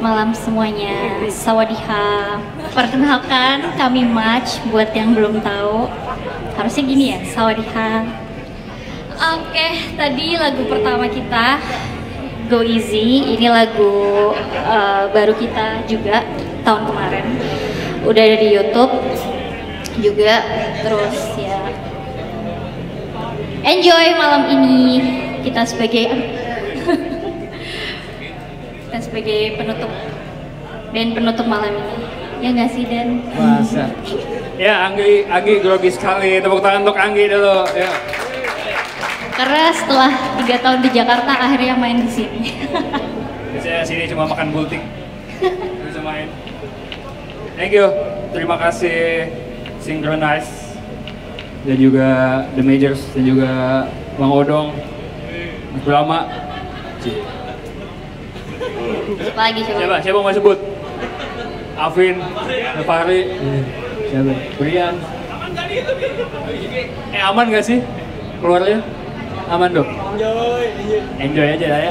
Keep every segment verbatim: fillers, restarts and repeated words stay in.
malam semuanya. Sawadee-ha. Perkenalkan kami Match buat yang belum tahu. Harusnya gini ya, sawadee-ha. Oke, tadi lagu pertama kita Go Easy. Ini lagu uh, baru kita juga tahun kemarin. Udah ada di YouTube juga. Terus ya enjoy malam ini kita sebagai kita sebagai penutup band penutup malam ini. Ya nggak sih Dan? Masa. Ya Anggi, Anggi grogi sekali. Tepuk tangan untuk Anggi dulu. Ya. Karena setelah tiga tahun di Jakarta akhirnya main di sini. Biasanya sini cuma makan bulting. Bisa main. Thank you. Terima kasih Synchronize dan juga The Majors dan juga Bang Odong. Mas Brahma. Siapa lagi siapa? Siapa? Siapa mau sebut? Afin, Fahri, siapa? Brian. Eh aman gak sih keluarnya? Aman dong? Enjoy, enjoy aja lah ya.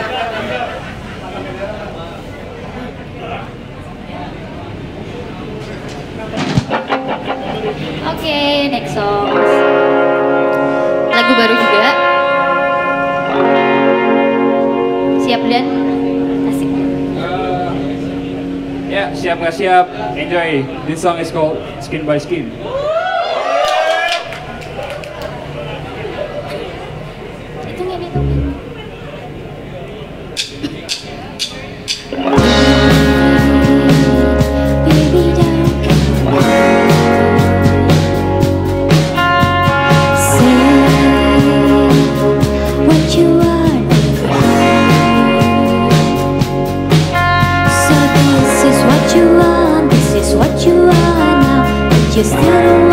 Oke, okay, next song. Lagu baru juga. Siap Dan? Asik. Uh, ya, siap nggak siap? Enjoy. This song is called Skin by Skin. Hitungin, hitungin. You still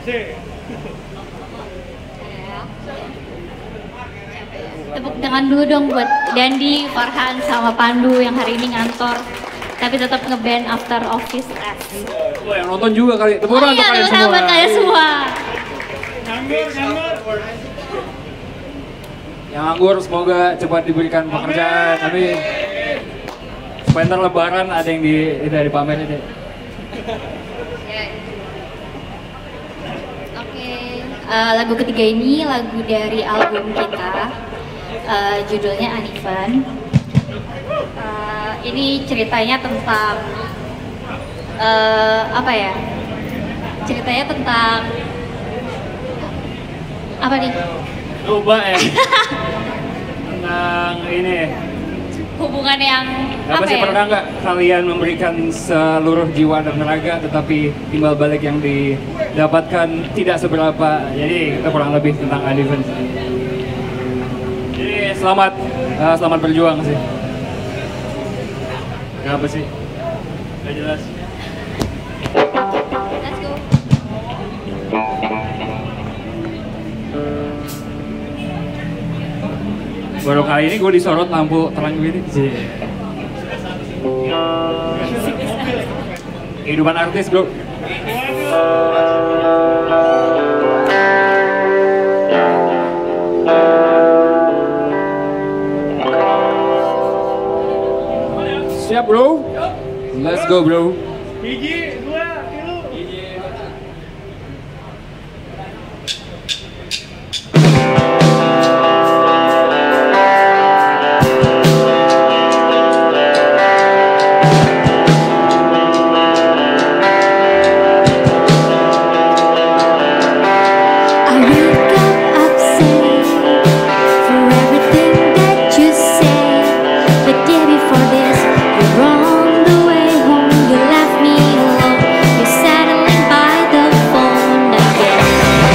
Tepuk tangan dulu dong buat Dandi, Farhan, sama Pandu yang hari ini ngantor tapi tetap ngeband after office. Wah, yang nonton juga kali. Tepuk Oh tangan iya, untuk kalian tepuk tangan semua. buat kalian semua. Yang nganggur semoga cepat diberikan pekerjaan. Tapi supaya ntar lebaran ada yang di tidak dipamerin deh. Oke, uh, lagu ketiga ini lagu dari album kita, uh, judulnya Uneven. Uh, ini ceritanya tentang uh, apa ya? Ceritanya tentang apa nih? Lupa ya. Tentang ini. Hubungan yang Apa, apa sih ya? pernah nggak kalian memberikan seluruh jiwa dan tenaga tetapi timbal balik yang didapatkan tidak seberapa. Jadi itu kurang lebih tentang Uneven. Jadi selamat uh, selamat berjuang sih. Kenapa sih? Gak jelas. Let's go. Baru kali ini gue disorot lampu terang gini. Kehidupan artis bro. Siap bro? Let's go bro. Hiji, dua, tilu. I wake up upset for everything that you say. The day before this, you're on the way home. You left me alone. You're settling by the phone again.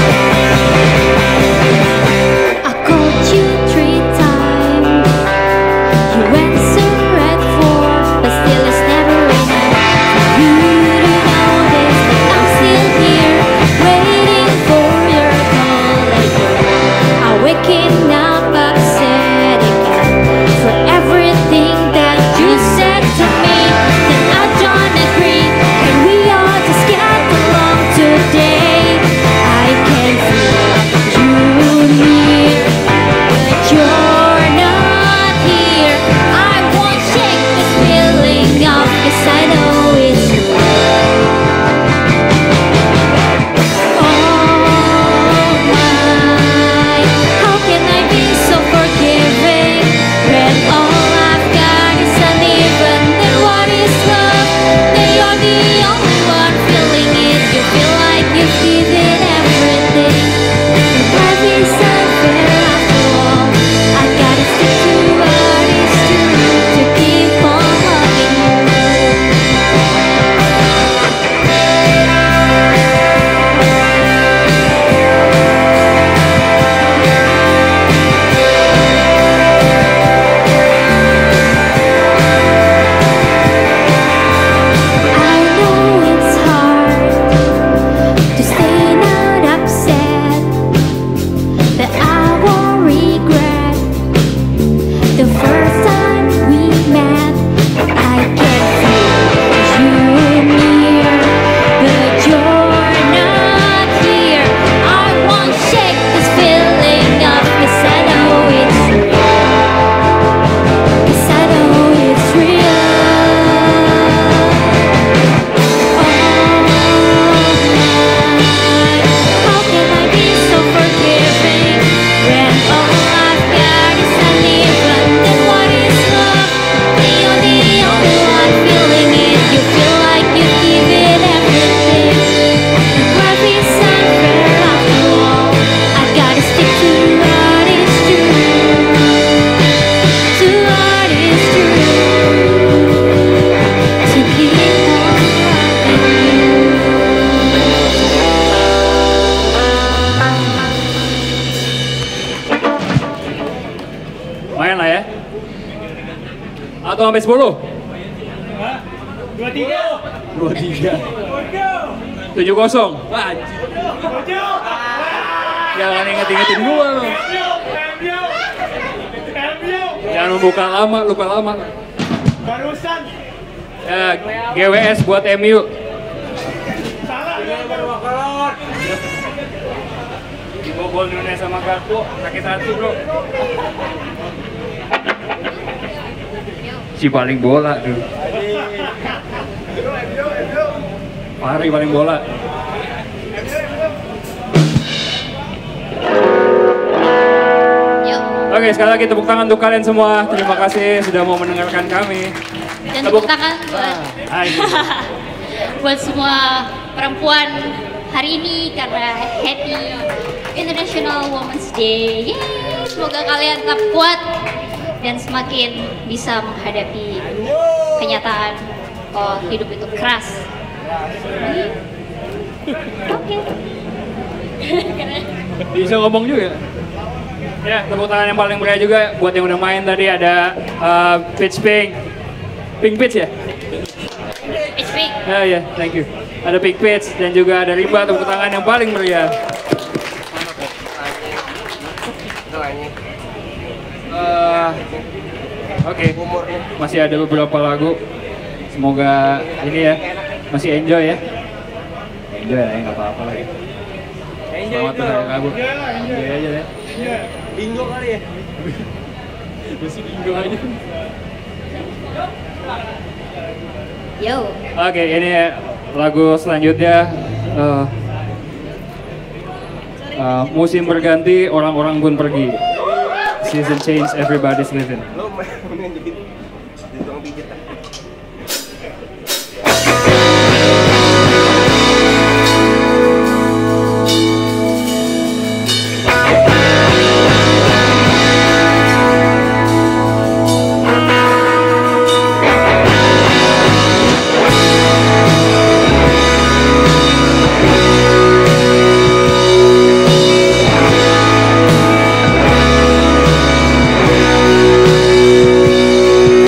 I called you three times. You answered at four, but still it's never enough for you to notice that I'm still here, waiting for your call again. I'm waking up upset again for everything that you said to me. Then I don't agree. Can we all just get along today? I can feel you near, but you're not here. I won't shake this feeling off, 'cause I know it's true. Oh my, how can I be so forgiving when all I've got is uneven? Then what is love? Then you're the only one feeling it. You feel like you've given everything. Life is unfair after all. I gotta stick to what is true to keep on loving you. I know it's hard to stay not upset, but I won't regret the first time we met. I can feel you near, but you're not here. I won't shake this feeling off, 'cause I know it's real. 'Cause I know it's real. How can I be so forgiving when all I've got is uneven? Then what is love? When you're the only one feeling it. You feel like you've given everything. Life is unfair after all. I gotta stick to what is true. To what is true. To keep on loving you. Lumayan lah ya. Atau sampai sepuluh? Dua, tiga. Dua tiga. Let's go. tujuh kosong. Wah, anjing. Jangan inget-ingetin gua lo. Jangan membuka lama, lupa lama. Barusan. Ya, G W S buat M U. Salah. Dibobol Nunes sama kartu, sakit hati bro. Si paling bola tuh. Fahri paling bola. Yuk. Oke, sekali lagi tepuk tangan untuk kalian semua. Terima kasih sudah mau mendengarkan kami. Dan tepuk tangan buat Ah, ini. buat semua perempuan hari ini karena Happy International Women's Day. Yeay, semoga kalian tetap kuat dan semakin bisa menghadapi kenyataan oh hidup itu keras. Oke. Bisa ngomong juga. Ya, tepuk tangan yang paling meriah juga buat yang udah main tadi ada uh, Pitch Pink. Pink Pitch ya? It's big. Ya, ya, thank you. Ada Pink Pitch dan juga ada Rimba, tepuk tangan yang paling meriah. Uh, Oke, okay. Masih ada beberapa lagu. Semoga ini ya masih enjoy ya. Enjoy ya, nggak apa-apa lagi. Selamat berhari Rabu. Enjoy aja ya. Bingo kali ya. Masih bingo aja. Yo. Oke, ini lagu selanjutnya. Uh, uh, musim berganti, orang-orang pun pergi. Season change, everybody's living. Lo main dikit. Di tukang pijit. Thank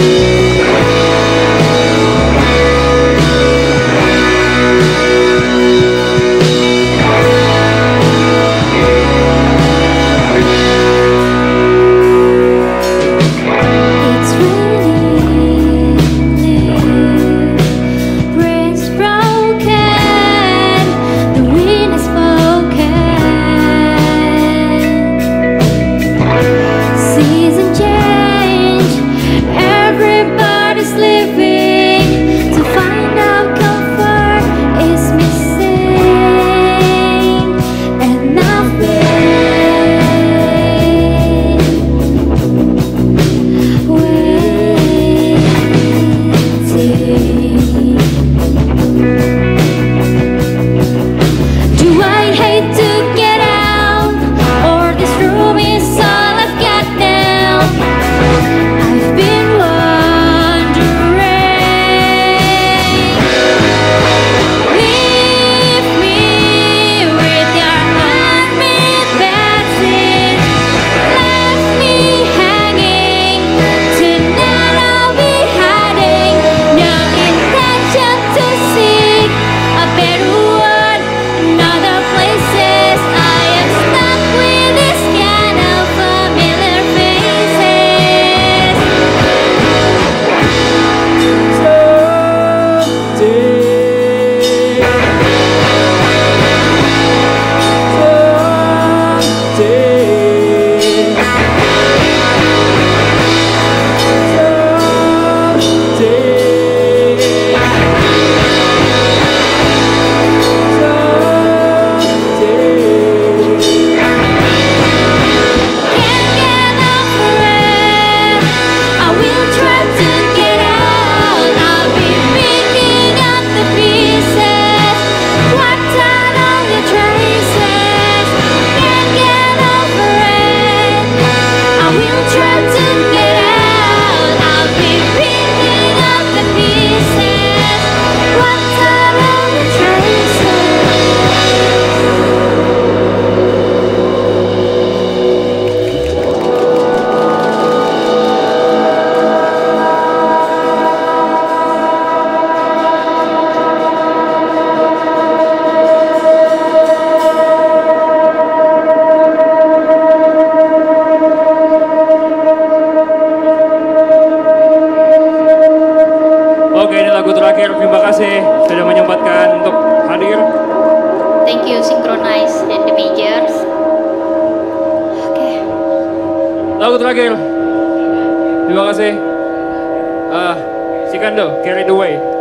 lagu terakhir. Terima kasih sudah menyempatkan untuk hadir. Thank you Synchronize and the Majors. Oke. Lagu terakhir. Terima kasih. Ah, Sikando, Carry the Way.